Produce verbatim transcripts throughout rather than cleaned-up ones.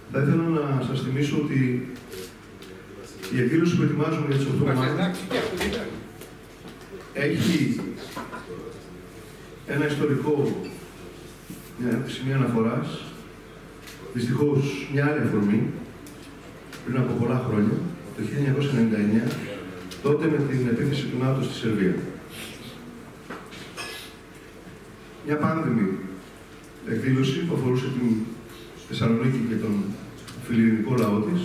Θα ήθελα να σας θυμίσω ότι η εκδήλωση που ετοιμάζουμε για τις οκτώ Μαΐου έχει ένα ιστορικό, μια σημεία αναφοράς, δυστυχώς μια άλλη αφορμή, πριν από πολλά χρόνια, το χίλια εννιακόσια ενενήντα εννέα, τότε με την επίθεση του ΝΑΤΟ στη Σερβία. Μια πάνδημη εκδήλωση που αφορούσε την Θεσσαλονίκη και τον φιλιρηνικό λαό της,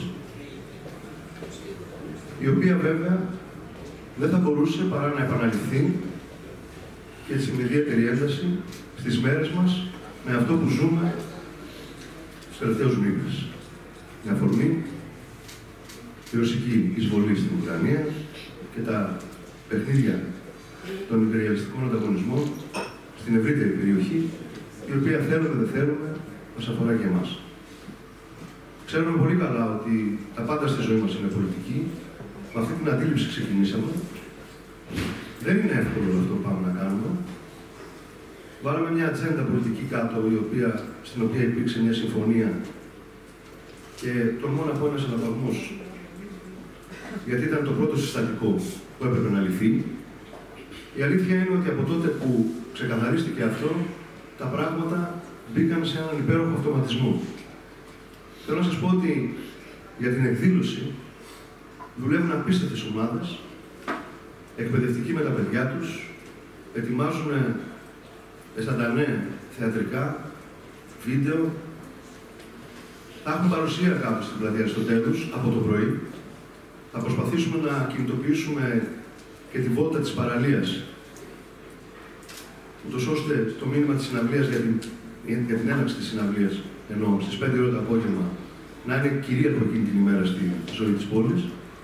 η οποία βέβαια δεν θα μπορούσε παρά να επαναληφθεί και έτσι με ιδιαίτερη ένταση στις μέρες μας με αυτό που ζούμε στους τελευταίους μήνες. Με αφορμή τη ρωσική εισβολή στην Ουκρανία και τα παιχνίδια των υπεριαλιστικών ανταγωνισμών στην ευρύτερη περιοχή, η οποία θέλουμε δεν θέλουμε, μας αφορά και εμάς. Ξέρουμε πολύ καλά ότι τα πάντα στη ζωή μας είναι πολιτική. Με αυτή την αντίληψη ξεκινήσαμε. Δεν είναι εύκολο αυτό που πάμε να κάνουμε. Βάλαμε μια ατζέντα πολιτική κάτω, η οποία, στην οποία υπήρξε μια συμφωνία και τολμώ να πω ένας αναπαυμός, γιατί ήταν το πρώτο συστατικό που έπρεπε να λυθεί. Η αλήθεια είναι ότι από τότε που ξεκαθαρίστηκε αυτό, τα πράγματα μπήκαν σε έναν υπέροχο αυτοματισμό. Θέλω να σας πω ότι για την εκδήλωση δουλεύουν απίστευτες ομάδες, εκπαιδευτικοί με τα παιδιά τους, ετοιμάζουν εσταντανέ θεατρικά, βίντεο. Θα έχουμε παρουσία κάπου στην πλατεία στο τέλος, από το πρωί. Θα προσπαθήσουμε να κινητοποιήσουμε και τη βόλτα της παραλίας, ούτως ώστε το μήνυμα της συναυλίας για την, για την έναρξη της συναυλίας, ενώ στις πέντε ώρα το απόγευμα, να είναι κυρίαρχο εκείνη την ημέρα στη ζωή της πόλης.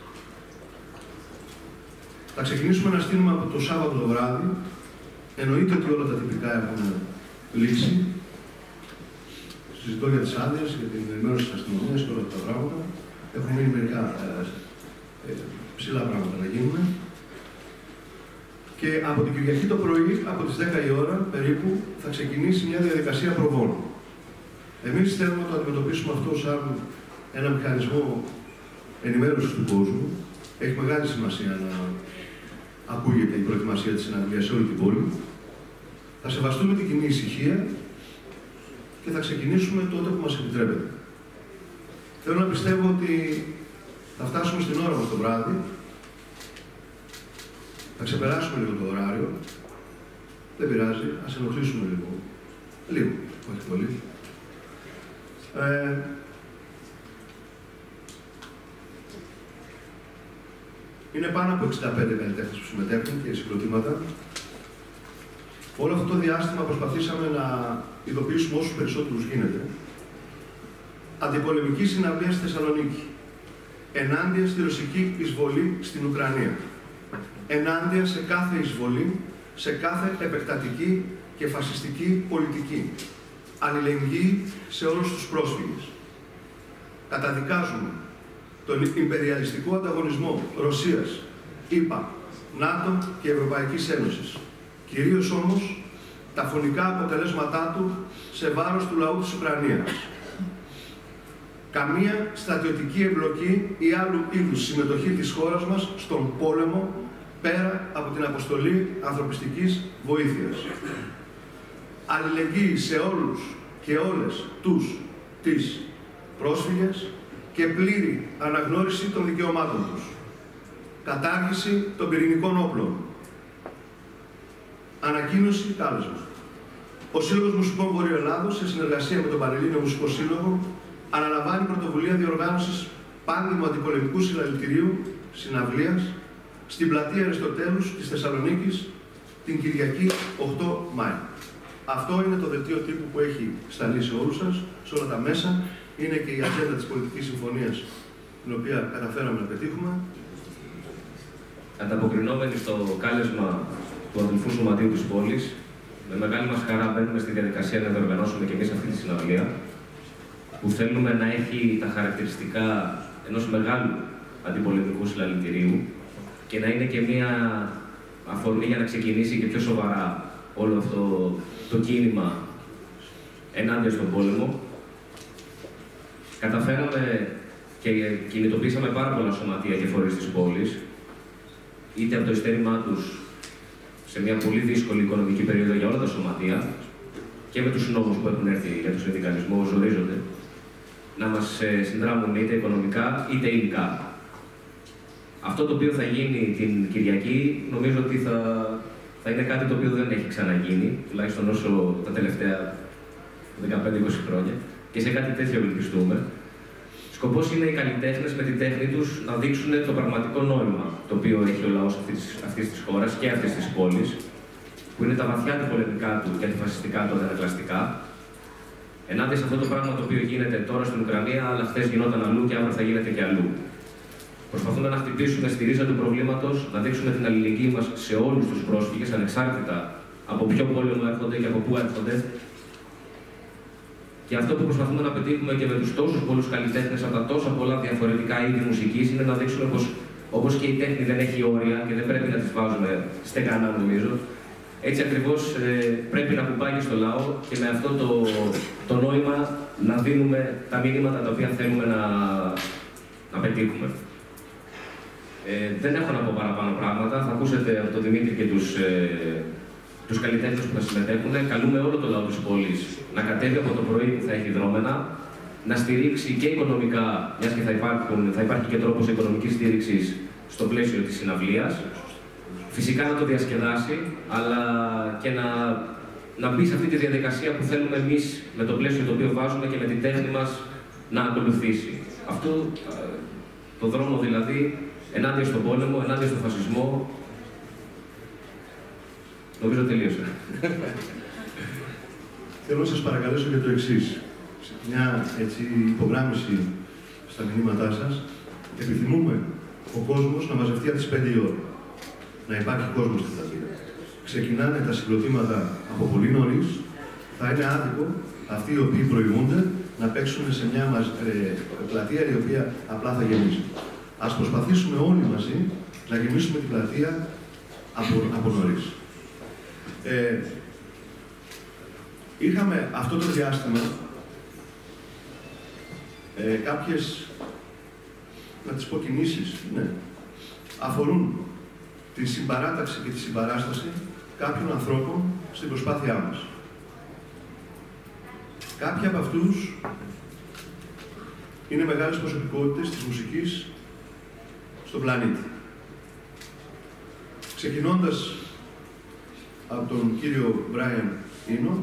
Θα ξεκινήσουμε ένα στείλμα από το Σάββατο το βράδυ. Εννοείται ότι όλα τα τυπικά έχουν λήξει. Συζητώ για τις άδειες, για την ενημέρωση της αστυνομίας και όλα αυτά τα πράγματα. Έχουν μείνει μερικά ε, ε, ψηλά πράγματα να γίνουν. Και από την Κυριακή το πρωί, από τις δέκα η ώρα περίπου, θα ξεκινήσει μια διαδικασία προβών. Εμείς θέλουμε να το αντιμετωπίσουμε αυτό σαν ένα μηχανισμό ενημέρωσης του κόσμου. Έχει μεγάλη σημασία να ακούγεται η προετοιμασία της συναυλίας σε όλη την πόλη. Θα σεβαστούμε την κοινή ησυχία και θα ξεκινήσουμε τότε που μας επιτρέπεται. Θέλω να πιστεύω ότι θα φτάσουμε στην ώρα μας το βράδυ. Θα ξεπεράσουμε λίγο το ωράριο. Δεν πειράζει, ας ενοχλήσουμε λίγο. Λίγο, όχι πολύ. Ε, είναι πάνω από εξήντα πέντε καλλιτέχνες που συμμετέχουν και συγκροτήματα. Όλο αυτό το διάστημα προσπαθήσαμε να ειδοποιήσουμε όσους περισσότερους γίνεται. Αντιπολεμική συναυλία στη Θεσσαλονίκη. Ενάντια στη ρωσική εισβολή στην Ουκρανία. Ενάντια σε κάθε εισβολή, σε κάθε επεκτατική και φασιστική πολιτική. Αλληλεγγύη σε όλους τους πρόσφυγες. Καταδικάζουμε τον υπεριαλιστικό ανταγωνισμό Ρωσίας, ΗΠΑ, ΝΑΤΟ και Ευρωπαϊκής Ένωσης. Κυρίως όμως τα φωνικά αποτελέσματά του σε βάρος του λαού της Ουκρανίας. Καμία στρατιωτική εμπλοκή ή άλλου είδους συμμετοχή της χώρας μας στον πόλεμο πέρα από την αποστολή ανθρωπιστικής βοήθειας. Αλληλεγγύη σε όλους και όλες τους τις πρόσφυγες και πλήρη αναγνώριση των δικαιωμάτων τους. Κατάργηση των πυρηνικών όπλων. Ανακοίνωση κάλεσμα. Ο Σύλλογος Μουσικών Βορείου Ελλάδος, σε συνεργασία με τον Πανελλήνιο Μουσικό Σύλλογο, αναλαμβάνει πρωτοβουλία διοργάνωσης πάνδημου αντιπολεμικού συλλαλητηρίου συναυλίας στην πλατεία Αριστοτέλους της Θεσσαλονίκης την Κυριακή οκτώ Μαΐου. Αυτό είναι το δελτίο τύπου που έχει σταλεί σε όλους σας, σε όλα τα μέσα. Είναι και η ατζέντα της πολιτικής συμφωνίας, την οποία καταφέραμε να πετύχουμε. Ανταποκρινόμενοι στο κάλεσμα του αδελφού σωματείου της πόλης, με μεγάλη μας χαρά μπαίνουμε στη διαδικασία να διοργανώσουμε και εμείς αυτή τη συναυλία, που θέλουμε να έχει τα χαρακτηριστικά ενός μεγάλου αντιπολεμικού συλλαλητηρίου και να είναι και μια αφορμή για να ξεκινήσει και πιο σοβαρά όλο αυτό το κίνημα ενάντια στον πόλεμο. καταφέραμε και κινητοποίησαμε πάρα πολλά σωματεία και φορείς της πόλης, είτε από το ειστέρημά τους σε μια πολύ δύσκολη οικονομική περίοδο για όλα τα σωματεία και με τους νόμους που έχουν έρθει για τον συνδικαλισμό, ορίζονται, να μας συνδράμουν είτε οικονομικά είτε υλικά. Αυτό το οποίο θα γίνει την Κυριακή, νομίζω ότι θα, θα είναι κάτι το οποίο δεν έχει ξαναγίνει, τουλάχιστον όσο τα τελευταία δεκαπέντε είκοσι χρόνια, και σε κάτι τέτοιο ελπιστούμε. Σκοπός είναι οι καλλιτέχνες με την τέχνη τους να δείξουν το πραγματικό νόημα το οποίο έχει ο λαός αυτής, αυτής της χώρας και αυτής της πόλης, που είναι τα βαθιά του πολεμικά του και αντιφασιστικά του αντανακλαστικά, ενάντια σε αυτό το πράγμα το οποίο γίνεται τώρα στην Ουκρανία, αλλά χθες γινόταν αλλού και αύριο θα γίνεται και αλλού. Προσπαθούμε να χτυπήσουμε στη ρίζα του προβλήματος, να δείξουμε την αλληλεγγύη μας σε όλους τους πρόσφυγες, ανεξάρτητα από ποιο πόλεμο έρχονται και από πού έρχονται. Και αυτό που προσπαθούμε να πετύχουμε και με τους τόσους πολλούς καλλιτέχνες από τα τόσα πολλά διαφορετικά είδη μουσικής είναι να δείξουμε πως όπως και η τέχνη δεν έχει όρια και δεν πρέπει να τις βάζουμε στεγανά, νομίζω. Έτσι ακριβώς ε, πρέπει να κουμπάει και στο λαό και με αυτό το, το νόημα να δίνουμε τα μηνύματα τα οποία θέλουμε να, να πετύχουμε. Ε, δεν έχω να πω παραπάνω πράγματα. Θα ακούσετε από τον Δημήτρη και τους, ε, τους καλλιτέχνες που θα συμμετέχουν. Καλούμε όλο το λαό της πόλης να κατέβει από το πρωί που θα έχει δρόμενα, να στηρίξει και οικονομικά, μιας και θα, υπάρχουν, θα υπάρχει και τρόπος οικονομικής στήριξης στο πλαίσιο της συναυλίας. Φυσικά να το διασκεδάσει, αλλά και να, να μπει σε αυτή τη διαδικασία που θέλουμε εμείς με το πλαίσιο το οποίο βάζουμε και με την τέχνη μας να ακολουθήσει. Αυτό το δρόμο δηλαδή ενάντια στον πόλεμο, ενάντια στον φασισμό. Νομίζω τελείωσα. Θέλω να σας παρακαλέσω για το εξής. Μια έτσι, υπογράμμιση στα μηνύματά σας. Επιθυμούμε ο κόσμος να μαζευτεί από τις πέντε η ώρα. Να υπάρχει κόσμος στην πλατεία. Ξεκινάνε τα συγκροτήματα από πολύ νωρίς. Θα είναι άδικο αυτοί οι οποίοι προηγούνται να παίξουν σε μια ε, πλατεία η οποία απλά θα γεμίσει. Ας προσπαθήσουμε όλοι μαζί να γεμίσουμε την πλατεία από, από νωρίς. Ε, είχαμε αυτό το διάστημα ε, κάποιες, να τις πω κινήσεις, ναι, αφορούν τη συμπαράταξη και τη συμπαράσταση κάποιων ανθρώπων στην προσπάθειά μας. Κάποιοι από αυτούς είναι μεγάλες προσωπικότητες της μουσικής στον πλανήτη. Ξεκινώντας από τον κύριο Brian Eno,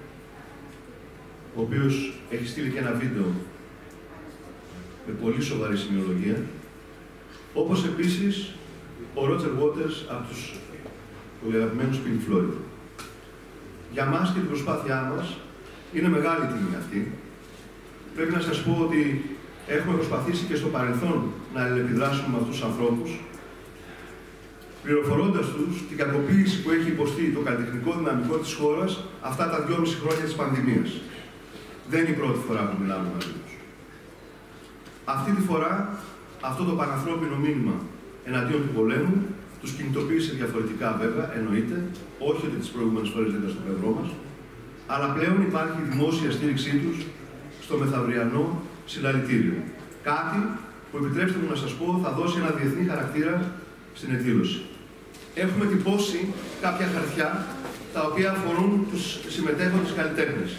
ο οποίος έχει στείλει και ένα βίντεο με πολύ σοβαρή σημειολογία, όπως επίσης ο Roger Waters από τους αγαπημένους Pink Floyd. Για μας και την προσπάθειά μας είναι μεγάλη τιμή αυτή. Πρέπει να σας πω ότι έχουμε προσπαθήσει και στο παρελθόν να αλληλεπιδράσουμε με αυτούς τους ανθρώπους, πληροφορώντας τους την κακοποίηση που έχει υποστεί το καλλιτεχνικό δυναμικό της χώρας αυτά τα δυόμιση χρόνια της πανδημίας. Δεν είναι η πρώτη φορά που μιλάμε μαζί τους. Αυτή τη φορά, αυτό το πανανθρώπινο μήνυμα εναντίον του πολέμου τους κινητοποίησε διαφορετικά βέβαια, εννοείται, όχι ότι τις προηγούμενες φορές δεν ήταν στο πλευρό μας, αλλά πλέον υπάρχει δημόσια στήριξή τους στο μεθαυριανό συλλαλητήριο. Κάτι που, επιτρέψτε μου να σας πω, θα δώσει ένα διεθνή χαρακτήρα στην εκδήλωση. Έχουμε τυπώσει κάποια χαρτιά τα οποία αφορούν τους συμμετέχοντες καλλιτέχνες.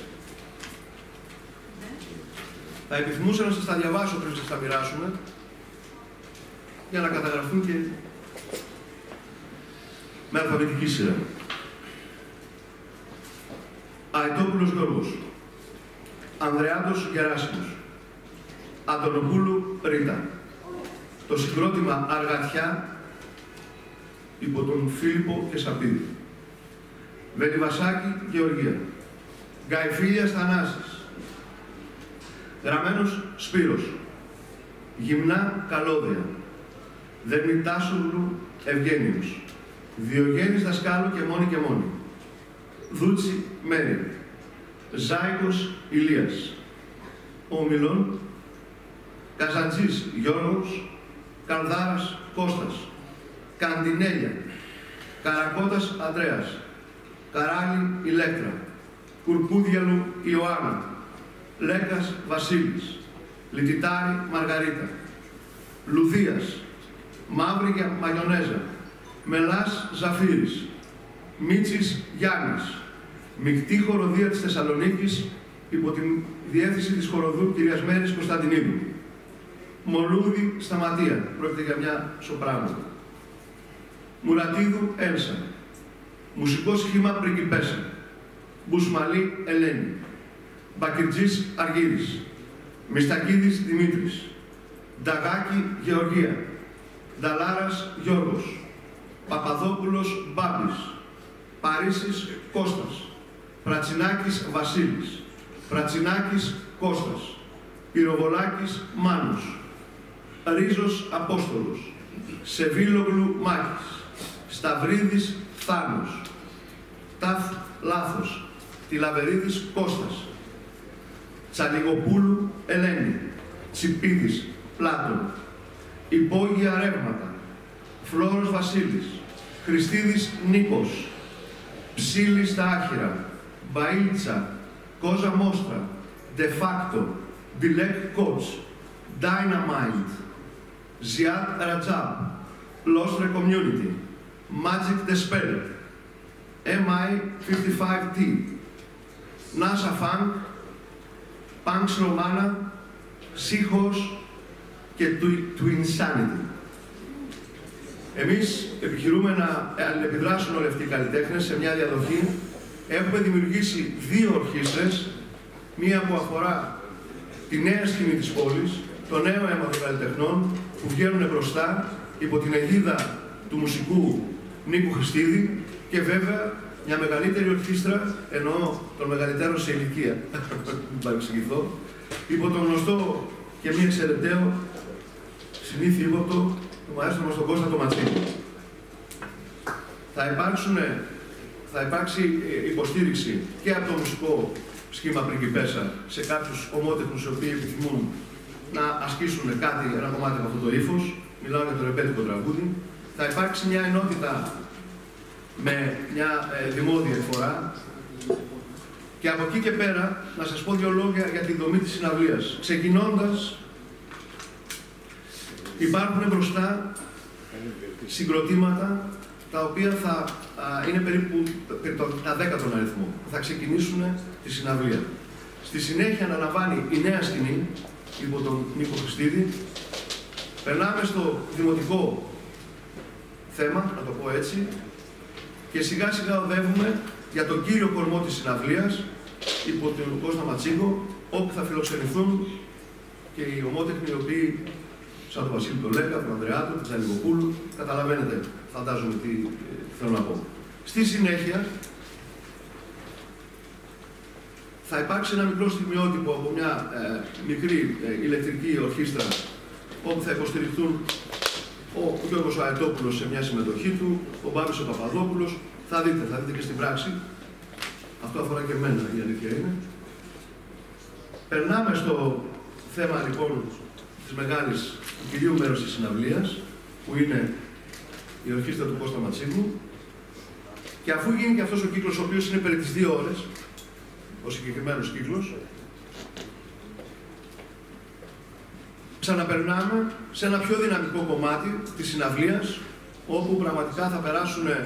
Θα επιθυμούσα να σας τα διαβάσω πριν σας τα μοιράσουμε, για να καταγραφούν και με αλφαβητική σειρά. Αετόπουλος Γιώργος, Ανδρεάτος Γεράσιμος, Αντωνοπούλου Ρίτα. Το συγκρότημα Αργατιά υπό τον Φίλιππο και Σαπίδη. Βελιβασάκη Γεωργία. Γκαϊφίλιας Θανάσης. Γραμμένος Σπύρος. Γυμνά Καλώδια. Δερμητάσογλου Ευγένιος. Διογέννης Δασκάλου και μόνη και μόνη. Δούτσι Μέρη. Ζάικος Ηλίας. Ομιλών Καζαντζής Γιώργος. Καλδάρας Κώστας. Καντινέλια. Καρακώτας Ανδρέας. Καράλη Ηλέκτρα. Κουρκούδιαλου Ιωάννα. Λέκας Βασίλης. λιτιτάρι μαργαρίτα, λουδίας, μαύρη μαγιονέζα, μελάς ζαφύρης, Μίτσης Γιάννης, μεικτή χοροδία της Θεσσαλονίκης υπό τη διεύθυνση της χοροδού κυρίας Μέρης Κωνσταντινίδου, Μολούδη Σταματία, πρόκειται για μια σοπράνο, Μουρατίδου Έλσα, μουσικό σχήμα Πριγκιπέσα, Μπουσμαλή Ελένη, Μπακυρτζής Αργύρης, Μιστακίδης Δημήτρης, Νταγάκη Γεωργία, Νταλάρας Γιώργος, Παπαδόπουλος Μπάμπης, Παρίσης Κώστας, Πρατσινάκης Βασίλης, Πρατσινάκης Κώστας, Πυροβολάκης Μάνος, Ρίζος Απόστολος, Σεβίλογλου Μάκης, Σταυρίδης Θάνος, Ταφ Λάθος, Τιλαβερίδης Κώστας, Τσαλιγοπούλου Ελένη, Τσιπίδης Πλάτων, Υπόγεια Ρεύματα, Φλόρος Βασίλης, Χριστίδης Νίκος, Ψήλης στα Άχυρα, Μπαΐλτσα, Κόζα Μόστρα, De Facto, Dilek Coach, Dynamite, Ziad Rajab, Lostre Community, Magic the Spell, εμ άι πενήντα πέντε τι, NASA Funk, Punks Romana, Seahorse και του Insanity. Εμείς επιχειρούμε να αλληλεπιδράσουν όλοι αυτοί οι καλλιτέχνες σε μια διαδοχή. Έχουμε δημιουργήσει δύο ορχήστρες, μία που αφορά τη νέα σκηνή της πόλης, το νέο αίμα των καλλιτεχνών που βγαίνουν μπροστά υπό την αιγίδα του μουσικού Νίκου Χριστίδη και βέβαια μια μεγαλύτερη ορχήστρα, εννοώ τον μεγαλύτερο σε ηλικία, μην παρεξηγηθώ, υπό τον γνωστό και μη εξαιρεταίο συνήθι ύποπτο του μαέστρο μας τον Κώστα το Ματσίνη. Θα, θα υπάρξει υποστήριξη και από το μουσικό σχήμα Πριγκιπέσα σε κάποιους ομότεχνους οι οποίοι επιθυμούν να ασκήσουν κάτι, ένα κομμάτι από αυτό το ύφος. Μιλάω για το ρεμπέτικο τραγούδι. Θα υπάρξει μια ενότητα με μια ε, δημόδια εκφορά. Και από εκεί και πέρα, να σας πω δύο λόγια για τη δομή της συναυλίας. Ξεκινώντας, υπάρχουν μπροστά συγκροτήματα τα οποία θα α, είναι περίπου τα δέκα τον αριθμό, που θα ξεκινήσουν τη συναυλία. Στη συνέχεια αναλαμβάνει η νέα σκηνή, υπό τον Νίκο Χριστίδη. Περνάμε στο δημοτικό θέμα, να το πω έτσι, και σιγά σιγά οδεύουμε για τον κύριο κορμό της συναυλίας, υπό τον Κώστα Ματσίγκο, όπου θα φιλοξενηθούν και οι ομότεχνοι οι οποίοι, σαν τον Βασίλη τον Λέκα, τον Ανδρεάτο, τον Τζαλιγοπούλου, καταλαβαίνετε, φαντάζομαι τι ε, θέλω να πω. Στη συνέχεια, θα υπάρξει ένα μικρό στιγμιότυπο από μια ε, μικρή ε, ηλεκτρική ορχήστρα, όπου θα υποστηριχθούν ο Γιώργος Αετόπουλος σε μια συμμετοχή του, ο Μπάμπης ο Παπαδόπουλος. Θα δείτε, θα δείτε και στην πράξη. Αυτό αφορά και εμένα, η αλήθεια είναι. Περνάμε στο θέμα λοιπόν της μεγάλης, του κυρίου μέρους της συναυλίας, που είναι η ορχήστρα του Κώστα Ματσίγκου. Και αφού γίνει και αυτός ο κύκλος, ο οποίος είναι περί τις δύο ώρες, ο συγκεκριμένος κύκλος, ξαναπερνάμε σε ένα πιο δυναμικό κομμάτι της συναυλίας, όπου πραγματικά θα περάσουν ε,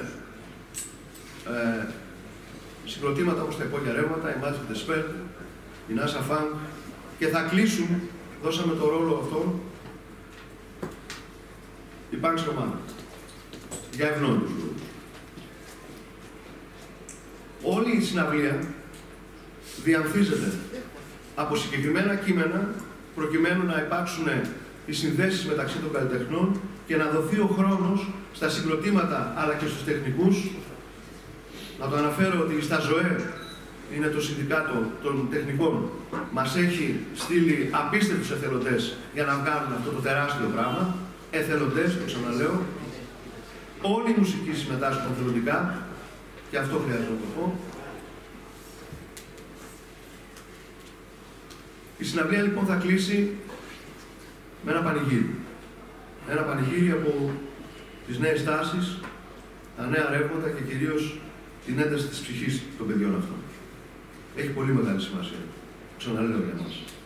συγκροτήματα όπως τα Υπόγεια Ρεύματα, η Magic the Spell, η NASA Funk, και θα κλείσουν, δώσαμε το ρόλο αυτό, η Punks Romana, για ευνόητους λόγους. Όλη η συναυλία διανθίζεται από συγκεκριμένα κείμενα, προκειμένου να υπάρξουν οι συνδέσεις μεταξύ των καλλιτεχνών και να δοθεί ο χρόνος στα συγκροτήματα αλλά και στους τεχνικούς. Να το αναφέρω ότι στα ΖΟΕ, είναι το συνδικάτο των τεχνικών, μας έχει στείλει απίστευτους εθελοντές για να βγάλουν αυτό το τεράστιο πράγμα. Εθελοντές, το ξαναλέω. Όλοι οι μουσικοί συμμετάσχουν εθελοντικά, και αυτό χρειάζεται να το πω. Η συναυλία λοιπόν θα κλείσει με ένα πανηγύρι. Ένα πανηγύρι από τις νέες τάσεις, τα νέα ρεύματα και κυρίως την ένταση της ψυχής των παιδιών αυτών. Έχει πολύ μεγάλη σημασία. Ξαναλέω για μας.